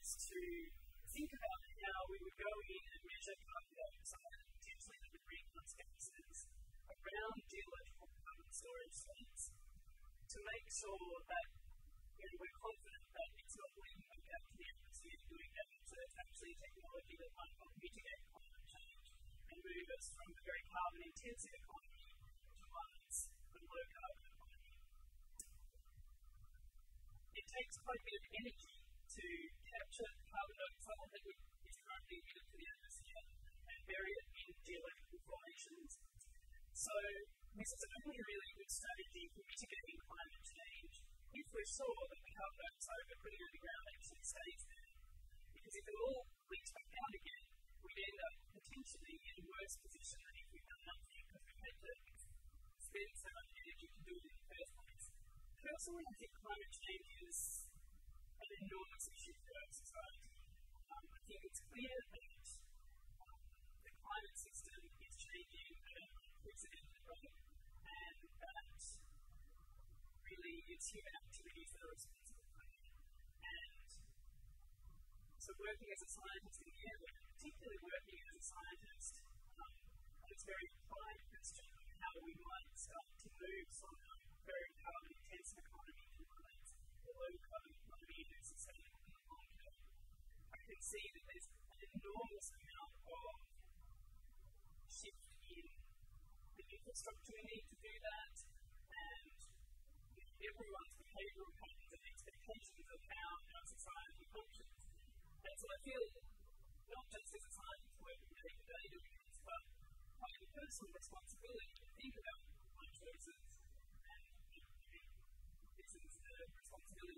is to think about how we would go in and measure carbon dioxide and potentially other greenhouse gases around geological carbon storage sites to make sure that we're confident that it's not leaking out to the atmosphere doing damage, so it's actually technology that might help mitigate climate change and move us from a very carbon-intensive economy to one that's a low-carbon economy. It takes quite a bit of energy to capture carbon dioxide that is currently emitted to the atmosphere and bury it in geological formations. So this is only a really good strategy for mitigating climate change if we're sure that the carbon dioxide we're putting underground actually stays there. Because if it all leaks back out again, we'd end up potentially in a worse position than if we've done nothing because we've had to spend so much energy to do it in the first place. Personally, I think climate change is an enormous issue for our society. I think it's clear that the climate system is changing at an unprecedented rate, and that really it's human activities that are responsible for it. And so working as a scientist in the area, particularly working as a scientist, it's a very applied question of how we might start to move from a very carbon-intensive economy towards a low-carbon economy and sustainable in the long term. I can see that there's an enormous amount of shift in the infrastructure we need to do that, and everyone's behavioural patterns and expectations of how our society functions. And so I feel, not just as a scientist working day to day doing this, but quite a personal responsibility to think about my choices, and this is the responsibility